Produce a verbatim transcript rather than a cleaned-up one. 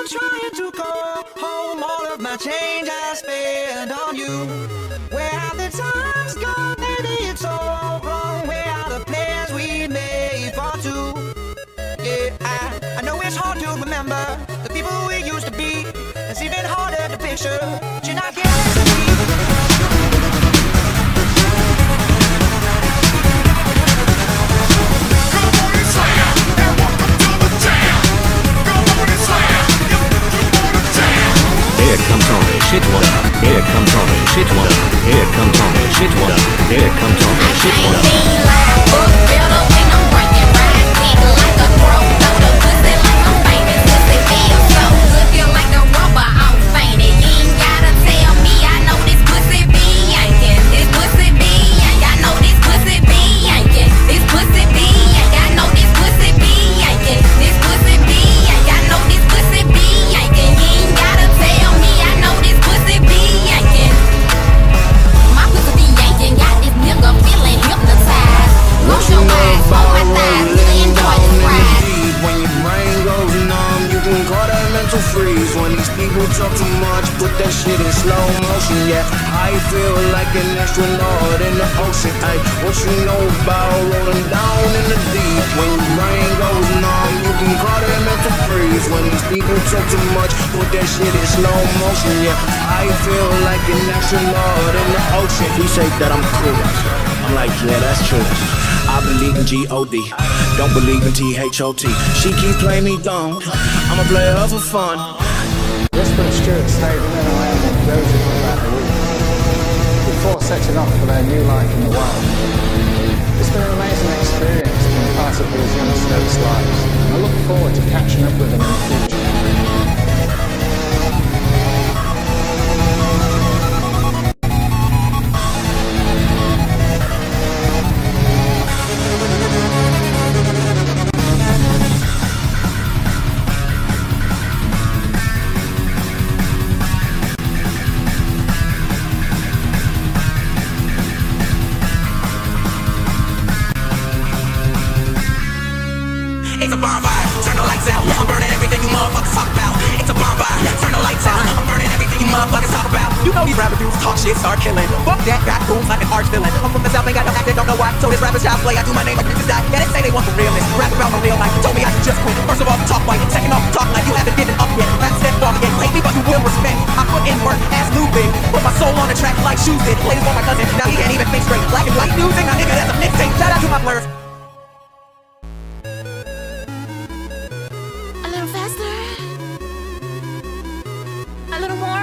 trying to call home all of my change I spent on you. Where have the times gone? Maybe it's all wrong. Where are the plans we made for two? Yeah, I, I know it's hard to remember the people we used to be. It's even harder to picture, but you're not here next to me. Here comes Tommy shit water. Here comes Tommy shit water. Here comes Tommy shit water. Here comes Tommy shit water. I can't be like book builder when I'm breaking ride. Big like a broke loader, pussy like I'm famous. Pussy feel so good, feel like the rubber I'm fainted. You ain't gotta tell me, I know this pussy be yanking. This pussy be yank. I know this pussy be yanking. This pussy be yank. I know this pussy be yanking. This pussy be yank. I know this pussy be yanking. You ain't gotta tell me, I know this pussy be yanking. My pussy be yanking, got this nigga feeling hypnotized. Close your eyes, hold my thighs, really enjoy this ride. When your brain goes numb, you can call that mental freeze. When these people talk too much, put that shit in slow motion. Yeah, I feel like an astronaut in the ocean. Ay, what you know about rolling down in the deep? When your brain goes numb, you can call that mental freeze. When these people talk too much, put that shit in slow motion. Yeah, I feel like an astronaut in the ocean. He say that I'm cool. I'm like, yeah, that's true. I believe in G O D, don't believe in T H O T. She keep playing me dumb, I'ma play her for fun. Whisper and Stuart stayed in and around in Jersey for about a week before setting off for their new life in the wild. It's been an amazing experience being part of these young snakes' lives, and I look forward to catching up with them in the future. It's a bonfire, turn the lights out. I'm burning everything you motherfuckers talk about. It's a bonfire, turn the lights out. I'm burning everything you motherfuckers talk about. You know these rapper dudes talk shit, start killing. Fuck that, got goons like an arch villain. I'm from the south, ain't got no acting, don't know why. So this rapper's child's play, I do my name like bitches die. Yeah, they say they want the realness, rap about my real life. Told me I should just quit. First of all, talk white, second off, talk like you haven't given up yet. Rap step off again, hate me but you will respect. I put in work, ass new big. Put my soul on the track like shoes did. Played for my cousin, now he can't even think straight. Black and white music, my nigga, that's a mixtape. Shout out to my blurs. A little faster. A little more.